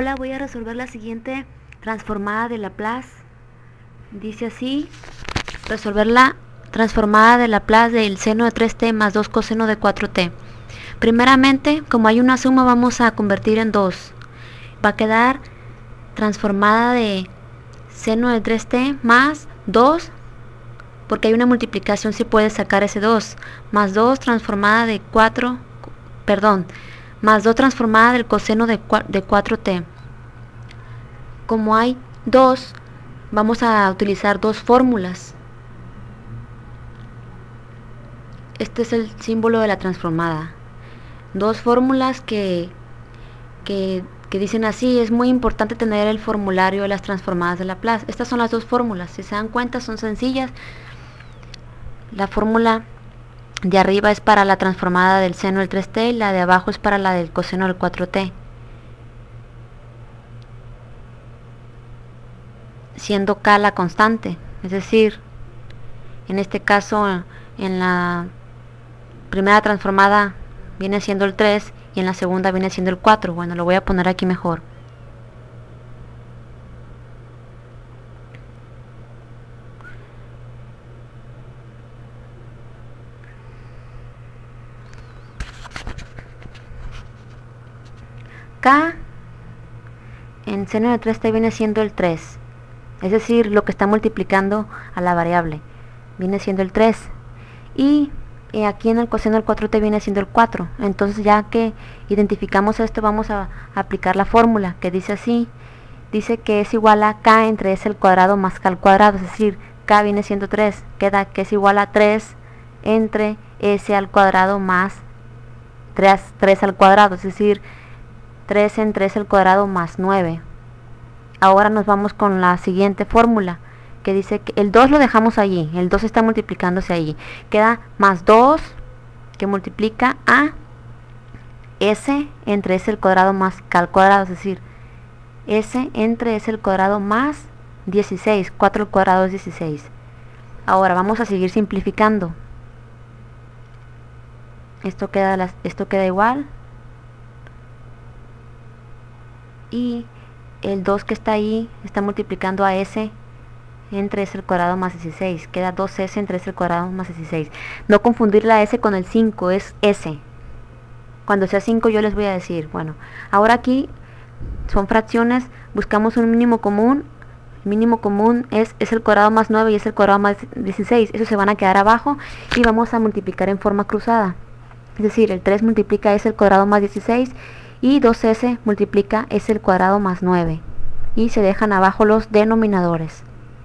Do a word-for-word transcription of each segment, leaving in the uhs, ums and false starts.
Ahora voy a resolver la siguiente transformada de Laplace. Dice así: resolver la transformada de Laplace del seno de tres t más dos coseno de cuatro t. Primeramente, como hay una suma, vamos a convertir en dos. Va a quedar transformada de seno de tres t más dos, porque hay una multiplicación, si puede sacar ese dos, más dos transformada de cuatro, perdón, más dos transformada del coseno de cuatro t. Como hay dos, vamos a utilizar dos fórmulas. Este es el símbolo de la transformada. Dos fórmulas que, que, que dicen así: es muy importante tener el formulario de las transformadas de Laplace. Estas son las dos fórmulas, si se dan cuenta son sencillas. La fórmula de arriba es para la transformada del seno del tres t y la de abajo es para la del coseno del cuatro t. Siendo k la constante, es decir, en este caso en la primera transformada viene siendo el tres y en la segunda viene siendo el cuatro. Bueno, lo voy a poner aquí mejor. K en seno de tres t viene siendo el tres, es decir, lo que está multiplicando a la variable viene siendo el tres, y eh, aquí en el coseno del cuatro t viene siendo el cuatro. Entonces, ya que identificamos esto, vamos a, a aplicar la fórmula que dice así: dice que es igual a k entre s al cuadrado más k al cuadrado, es decir, k viene siendo tres, queda que es igual a tres entre s al cuadrado más tres, tres al cuadrado, es decir, tres entre s al cuadrado más nueve. Ahora nos vamos con la siguiente fórmula, que dice que el dos lo dejamos allí, el dos está multiplicándose allí, queda más dos que multiplica a s entre s al cuadrado más k al cuadrado, es decir, s entre s al cuadrado más dieciséis, cuatro al cuadrado es dieciséis. Ahora vamos a seguir simplificando. Esto queda, esto queda igual, y el dos que está ahí está multiplicando a s entre s al cuadrado más dieciséis, queda dos s entre s al cuadrado más dieciséis. No confundir la s con el cinco, es s. Cuando sea cinco yo les voy a decir. Bueno, ahora aquí son fracciones, buscamos un mínimo común. El mínimo común es s al cuadrado más nueve y s al cuadrado más dieciséis. Esos se van a quedar abajo y vamos a multiplicar en forma cruzada. Es decir, el tres multiplica s al cuadrado más dieciséis y dos s multiplica s al cuadrado más nueve, y se dejan abajo los denominadores.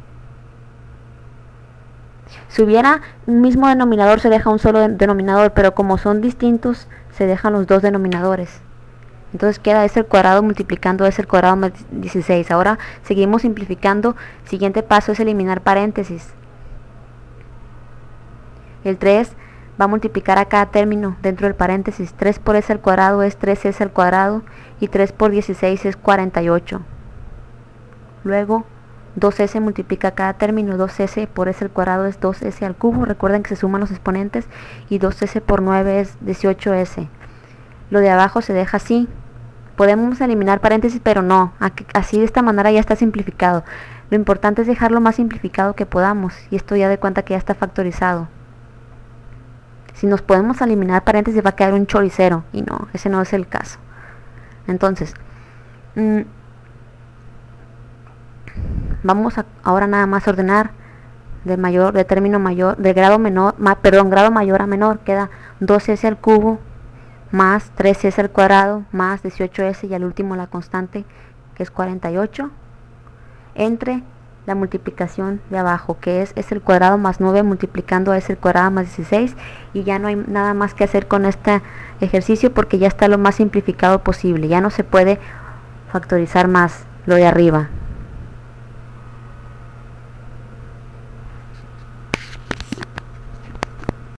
Si hubiera un mismo denominador se deja un solo denominador, pero como son distintos se dejan los dos denominadores. Entonces queda s al cuadrado multiplicando s al cuadrado más dieciséis. Ahora seguimos simplificando. Siguiente paso es eliminar paréntesis. El tres va a multiplicar a cada término dentro del paréntesis. tres por s al cuadrado es tres s al cuadrado y tres por dieciséis es cuarenta y ocho. Luego dos s multiplica cada término. dos s por s al cuadrado es dos s al cubo. Recuerden que se suman los exponentes. Y dos s por nueve es dieciocho s. Lo de abajo se deja así. Podemos eliminar paréntesis, pero no. Así, de esta manera ya está simplificado. Lo importante es dejarlo más simplificado que podamos. Y esto ya de cuenta que ya está factorizado. Si nos podemos eliminar paréntesis va a quedar un choricero, y no, ese no es el caso. Entonces, mmm, vamos a ahora nada más ordenar de mayor, de término mayor, de grado menor, ma, perdón, grado mayor a menor. Queda dos s al cubo más tres s al cuadrado más dieciocho s y al último la constante, que es cuarenta y ocho, entre la multiplicación de abajo, que es s al cuadrado más nueve multiplicando a s al cuadrado más dieciséis, y ya no hay nada más que hacer con este ejercicio porque ya está lo más simplificado posible, ya no se puede factorizar más lo de arriba.